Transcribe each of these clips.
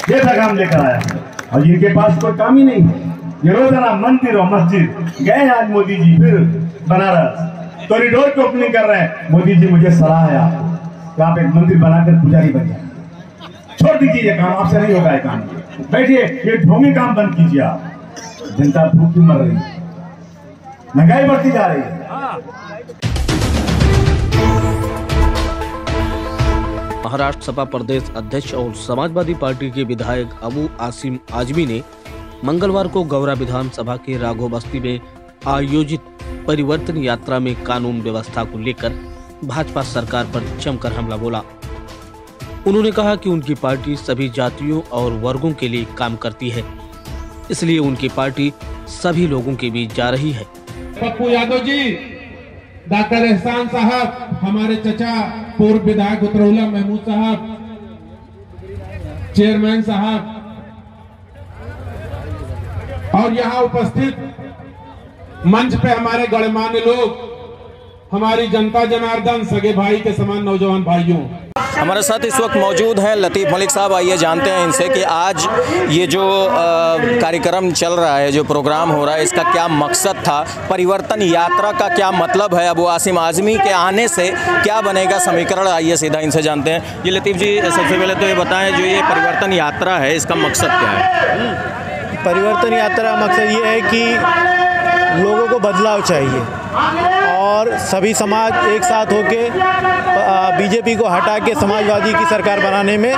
जैसा काम लेकर आया और इनके पास कोई काम ही नहीं। ये रोजाना मंदिर और मस्जिद गए आज मोदी जी, फिर बनारस कॉरिडोर की ओपनिंग कर रहे हैं। मोदी जी मुझे सलाह है आपको, आप एक मंदिर बनाकर पुजारी बन जाए। छोड़ दीजिए ये काम, आपसे नहीं होगा ये काम। बैठिए, ये ढोंगी काम बंद कीजिए आप। जनता भूखी मर रही है, महंगाई बढ़ती जा रही है। महाराष्ट्र सपा प्रदेश अध्यक्ष और समाजवादी पार्टी के विधायक अबू आसिम आजमी ने मंगलवार को गौरा विधानसभा के राघो बस्ती में आयोजित परिवर्तन यात्रा में कानून व्यवस्था को लेकर भाजपा सरकार पर जमकर हमला बोला। उन्होंने कहा कि उनकी पार्टी सभी जातियों और वर्गों के लिए काम करती है, इसलिए उनकी पार्टी सभी लोगों के बीच जा रही है। पप्पू यादव जी, डॉक्टर एहसान साहब, हमारे चचा पूर्व विधायक उतरौला महमूद साहब, चेयरमैन साहब और यहाँ उपस्थित मंच पे हमारे गणमान्य लोग, हमारी जनता जनार्दन, सगे भाई के समान नौजवान भाइयों। हमारे साथ इस वक्त मौजूद हैं लतीफ मलिक साहब। आइए जानते हैं इनसे कि आज ये जो कार्यक्रम चल रहा है, जो प्रोग्राम हो रहा है, इसका क्या मकसद था, परिवर्तन यात्रा का क्या मतलब है, अबू आसिम आजमी के आने से क्या बनेगा समीकरण, आइए सीधा इनसे जानते हैं। ये लतीफ जी, सबसे पहले तो ये बताएं, जो ये परिवर्तन यात्रा है इसका मकसद क्या है? परिवर्तन यात्रा का मकसद ये है कि लोगों को बदलाव चाहिए और सभी समाज एक साथ होके बीजेपी को हटा के समाजवादी की सरकार बनाने में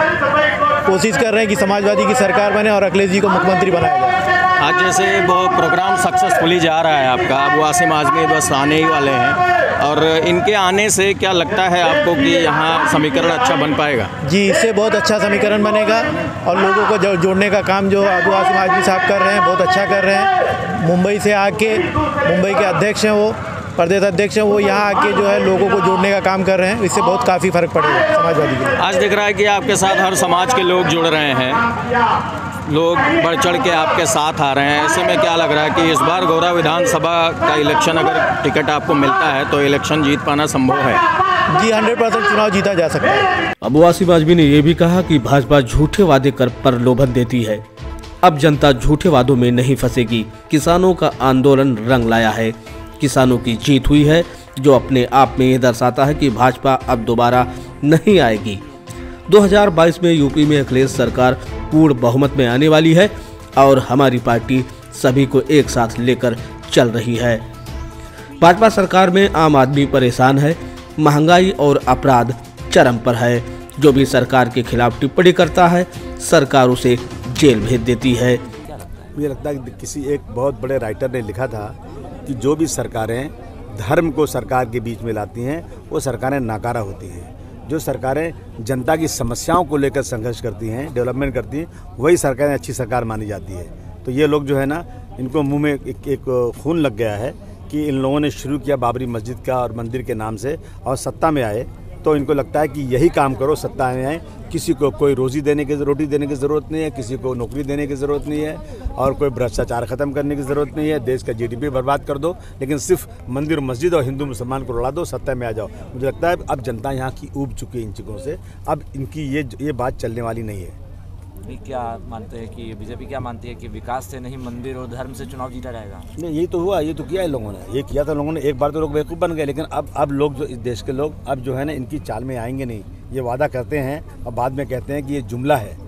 कोशिश कर रहे हैं कि समाजवादी की सरकार बने और अखिलेश जी को मुख्यमंत्री बनाया जाए। आज जैसे वो प्रोग्राम सक्सेसफुली जा रहा है आपका, अबू आसिम आजमी बस आने ही वाले हैं, और इनके आने से क्या लगता है आपको कि यहाँ समीकरण अच्छा बन पाएगा? जी, इससे बहुत अच्छा समीकरण बनेगा और लोगों को जोड़ने का काम जो अबू आसिम आजमी साहब कर रहे हैं बहुत अच्छा कर रहे हैं। मुंबई से आके, मुंबई के अध्यक्ष हैं वो, प्रदेश अध्यक्ष हैं वो, यहाँ आके जो है लोगों को जोड़ने का काम कर रहे हैं। इससे बहुत काफ़ी फर्क पड़ेगा समाजवादी के लिए। आज दिख रहा है कि आपके साथ हर समाज के लोग जुड़ रहे हैं, लोग बढ़ चढ़ के आपके साथ आ रहे हैं। ऐसे में क्या लग रहा है कि इस बार गौरा विधानसभा का इलेक्शन, अगर टिकट आपको मिलता है तो इलेक्शन जीत पाना संभव है? जी, 100% चुनाव जीता जा सकता है। अबू आसिम आजमी ने यह भी कहा कि भाजपा झूठे वादे कर प्रलोभन देती है, अब जनता झूठे वादों में नहीं फंसेगी। किसानों का आंदोलन रंग लाया है, किसानों की जीत हुई है, जो अपने आप में यह दर्शाता है कि भाजपा अब दोबारा नहीं आएगी। 2022 में यूपी में अखिलेश सरकार पूर्ण बहुमत में आने वाली है और हमारी पार्टी सभी को एक साथ लेकर चल रही है। भाजपा सरकार में आम आदमी परेशान है, महंगाई और अपराध चरम पर है। जो भी सरकार के खिलाफ टिप्पणी करता है, सरकार उसे जेल भेज देती है। मुझे लगता है कि किसी एक बहुत बड़े राइटर ने लिखा था कि जो भी सरकारें धर्म को सरकार के बीच में लाती हैं वो सरकारें नाकारा होती हैं। जो सरकारें जनता की समस्याओं को लेकर संघर्ष करती हैं, डेवलपमेंट करती हैं, वही सरकारें अच्छी सरकार मानी जाती है। तो ये लोग जो है ना, इनको मुंह में एक खून लग गया है कि इन लोगों ने शुरू किया बाबरी मस्जिद का और मंदिर के नाम से, और सत्ता में आए तो इनको लगता है कि यही काम करो, सत्ता में आए। किसी को कोई रोटी देने की ज़रूरत नहीं है, किसी को नौकरी देने की ज़रूरत नहीं है, और कोई भ्रष्टाचार ख़त्म करने की ज़रूरत नहीं है। देश का जीडीपी बर्बाद कर दो, लेकिन सिर्फ मंदिर मस्जिद और हिंदू मुसलमान को लड़ा दो, सत्ता में आ जाओ। मुझे लगता है अब जनता यहाँ की ऊब चुकी है इन चीज़ों से, अब इनकी ये बात चलने वाली नहीं है। क्या मानते हैं कि बीजेपी क्या मानती है कि विकास से नहीं मंदिर और धर्म से चुनाव जीता जाएगा? नहीं, यही तो हुआ, ये तो किया है लोगों ने, ये किया था लोगों ने। एक बार तो लोग बेवकूफ़ बन गए, लेकिन अब लोग, जो इस देश के लोग अब जो है ना, इनकी चाल में आएंगे नहीं। ये वादा करते हैं और बाद में कहते हैं कि ये जुमला है।